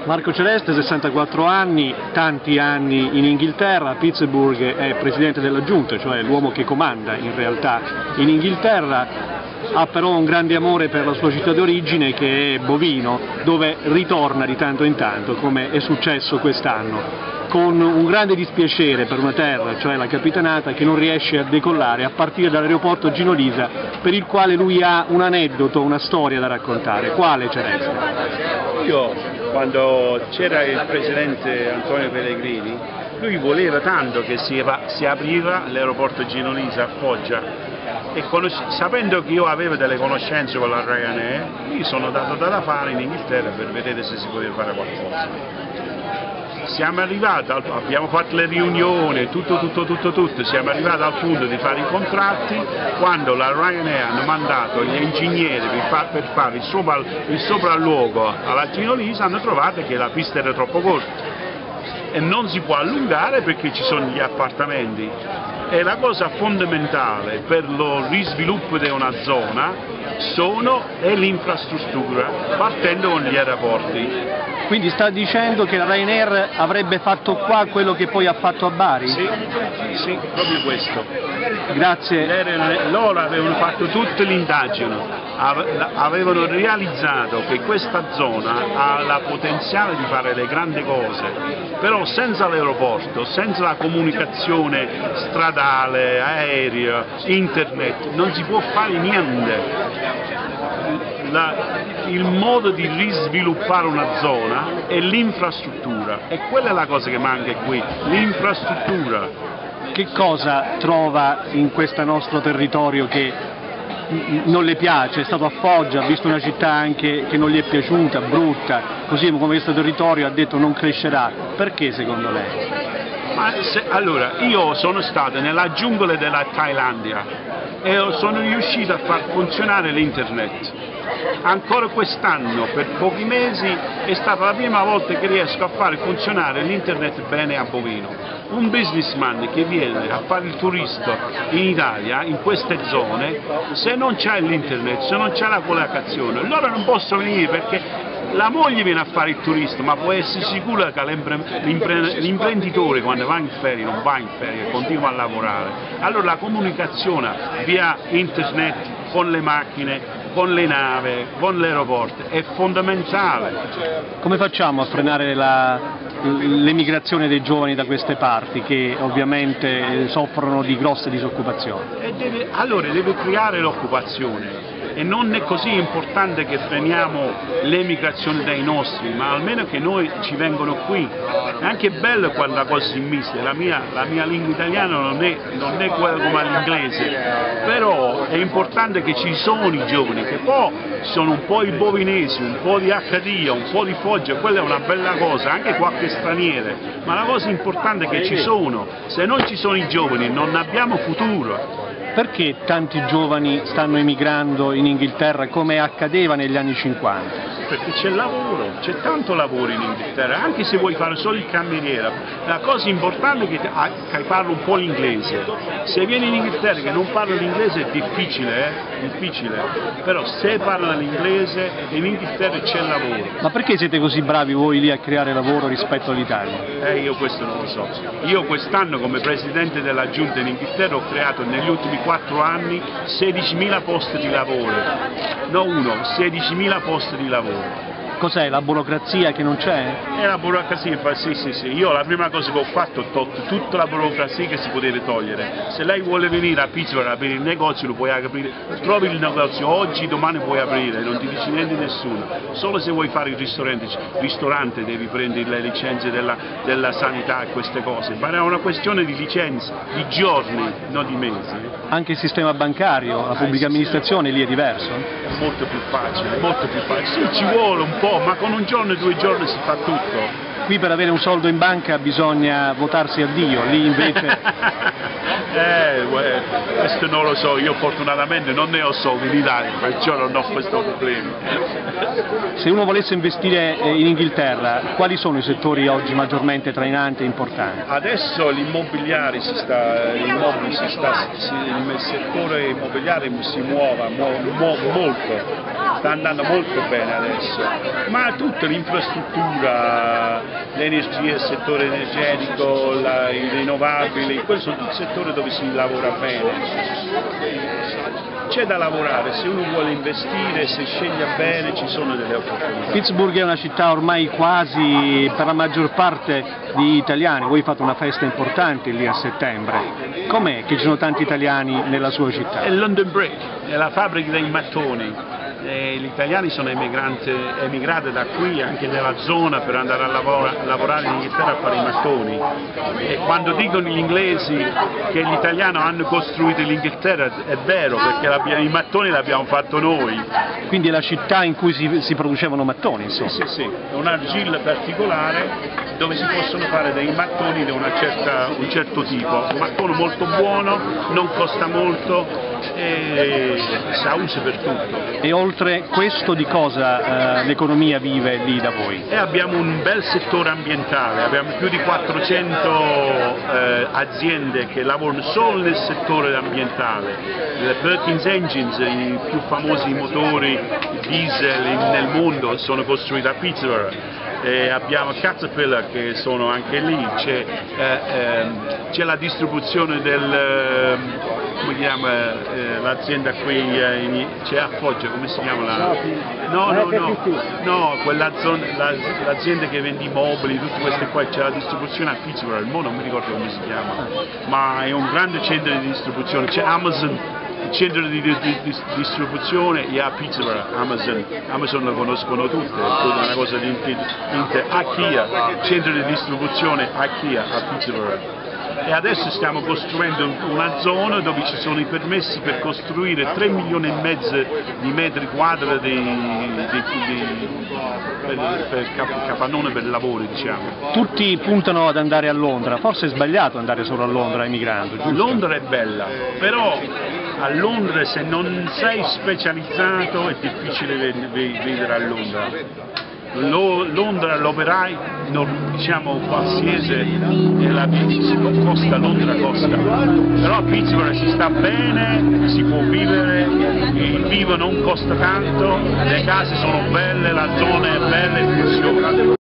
Marco Celeste, 64 anni, tanti anni in Inghilterra, a Pittsburgh è presidente della giunta, cioè l'uomo che comanda in realtà in Inghilterra, ha però un grande amore per la sua città d'origine che è Bovino, dove ritorna di tanto in tanto, come è successo quest'anno, con un grande dispiacere per una terra, cioè la Capitanata, che non riesce a decollare a partire dall'aeroporto Gino Lisa, per il quale lui ha un aneddoto, una storia da raccontare. Quale, Celeste? Io, quando c'era il presidente Antonio Pellegrini, lui voleva tanto che si apriva l'aeroporto Gino Lisa a Foggia, e sapendo che io avevo delle conoscenze con la Ryanair, mi sono dato da fare in Inghilterra per vedere se si poteva fare qualcosa. Siamo arrivati, abbiamo fatto le riunioni, tutto, siamo arrivati al punto di fare i contratti, quando la Ryanair hanno mandato gli ingegneri per fare il sopralluogo alla Gino Lisa, hanno trovato che la pista era troppo corta e non si può allungare perché ci sono gli appartamenti. E la cosa fondamentale per lo sviluppo di una zona è l'infrastruttura, partendo con gli aeroporti. Quindi sta dicendo che la Ryanair avrebbe fatto qua quello che poi ha fatto a Bari? Sì, proprio questo. Grazie. Loro avevano fatto tutte le indagini, avevano realizzato che questa zona ha la potenziale di fare le grandi cose, però senza l'aeroporto, senza la comunicazione stradale, aerea, internet, non si può fare niente. Il modo di risviluppare una zona è l'infrastruttura, e quella è la cosa che manca qui, l'infrastruttura. Che cosa trova in questo nostro territorio che non le piace? È stato a Foggia, ha visto una città anche che non gli è piaciuta, brutta, così come questo territorio ha detto non crescerà. Perché secondo lei? Allora, io sono stato nella giungla della Thailandia e sono riuscito a far funzionare l'internet. Ancora quest'anno, per pochi mesi, è stata la prima volta che riesco a fare funzionare l'internet bene a Bovino. Un businessman che viene a fare il turista in Italia, in queste zone, se non c'è l'internet, se non c'è la collocazione, loro non possono venire perché la moglie viene a fare il turista, ma può essere sicura che l'imprenditore quando va in ferie non va in ferie, continua a lavorare. Allora la comunicazione via internet con le macchine, con le navi, con l'aeroporto è fondamentale. Come facciamo a frenare l'emigrazione dei giovani da queste parti che ovviamente soffrono di grosse disoccupazioni? Allora deve creare l'occupazione. E non è così importante che freniamo l'emigrazione dai nostri, ma almeno che noi ci vengano qui. È anche bello quando la cosa si mischia, la mia lingua italiana non è quella come l'inglese, però è importante che ci sono i giovani, che poi sono un po' i bovinesi, un po' di Accadia, un po' di Foggia, quella è una bella cosa, anche qualche straniero, ma la cosa importante è che ci sono, se non ci sono i giovani non abbiamo futuro. Perché tanti giovani stanno emigrando in Inghilterra come accadeva negli anni 50? Perché c'è lavoro, c'è tanto lavoro in Inghilterra, anche se vuoi fare solo il cameriere. La cosa importante è che parli un po' l'inglese. Se vieni in Inghilterra che non parli l'inglese è difficile, però se parla l'inglese in Inghilterra c'è lavoro. Ma perché siete così bravi voi lì a creare lavoro rispetto all'Italia? Io questo non lo so. Io quest'anno come presidente della giunta in Inghilterra ho creato negli ultimi 4 anni 16.000 posti di lavoro, non 16.000 posti di lavoro. Cos'è, la burocrazia che non c'è? È la burocrazia, sì. Io la prima cosa che ho fatto ho tolto tutta la burocrazia che si poteva togliere. Se lei vuole venire a Pittsburgh a aprire il negozio, lo puoi aprire, trovi il negozio oggi, domani puoi aprire, non ti dice niente nessuno. Solo se vuoi fare il ristorante devi prendere le licenze della sanità e queste cose. Ma è una questione di licenze, di giorni, non di mesi. Anche il sistema bancario, la pubblica amministrazione lì è diverso? È molto più facile, molto più facile. Sì, ci vuole un po', ma con un giorno e 2 giorni si fa tutto. Qui per avere un soldo in banca bisogna votarsi a Dio, lì invece... Questo non lo so, io fortunatamente non ne ho soldi in Italia, perciò non ho questo problema. Se uno volesse investire in Inghilterra, quali sono i settori oggi maggiormente trainanti e importanti? Adesso l'immobiliare il settore immobiliare si muove molto, sta andando molto bene adesso, ma tutta l'infrastruttura, l'energia, il settore energetico, i rinnovabili, questo sono tutti settori dove si lavora bene. C'è da lavorare, se uno vuole investire, se sceglie bene ci sono delle opportunità. Pittsburgh è una città ormai quasi per la maggior parte di italiani, voi fate una festa importante lì a settembre, com'è che ci sono tanti italiani nella sua città? È il London Brick, è la fabbrica dei mattoni. Gli italiani sono emigrati da qui, anche nella zona, per andare a lavorare in Inghilterra a fare i mattoni. E quando dicono gli inglesi che gli italiani hanno costruito l'Inghilterra, è vero, perché i mattoni li abbiamo fatto noi. Quindi è la città in cui si producevano mattoni, insomma? Sì, è un'argilla particolare dove si possono fare dei mattoni di un certo tipo. Un mattone molto buono, non costa molto e si usa per tutto. E oltre questo di cosa l'economia vive lì da voi? E abbiamo un bel settore ambientale, abbiamo più di 400 aziende che lavorano solo nel settore ambientale. Le Perkins Engines, i più famosi motori diesel nel mondo, sono costruiti a Pittsburgh. Abbiamo Caterpillar che sono anche lì, c'è la distribuzione come chiama l'azienda qui, c'è a Foggia, come si chiama? No, l'azienda che vende i mobili, tutte queste qua, c'è la distribuzione a Pittsburgh, non mi ricordo come si chiama, ma è un grande centro di distribuzione, c'è Amazon. Il centro di distribuzione è a Pittsburgh, Amazon lo conoscono tutte, è una cosa di Ikea, centro di distribuzione Ikea a Pittsburgh. E adesso stiamo costruendo una zona dove ci sono i permessi per costruire 3,5 milioni di metri quadri per capannone per lavori, diciamo. Tutti puntano ad andare a Londra, forse è sbagliato andare solo a Londra emigrando, giusto? Londra è bella, però a Londra se non sei specializzato è difficile vivere a Londra. Londra, l'operaio, diciamo qualsiasi, costa, Londra costa, però a Pittsburgh si sta bene, si può vivere, il vivo non costa tanto, le case sono belle, la zona è bella e funziona.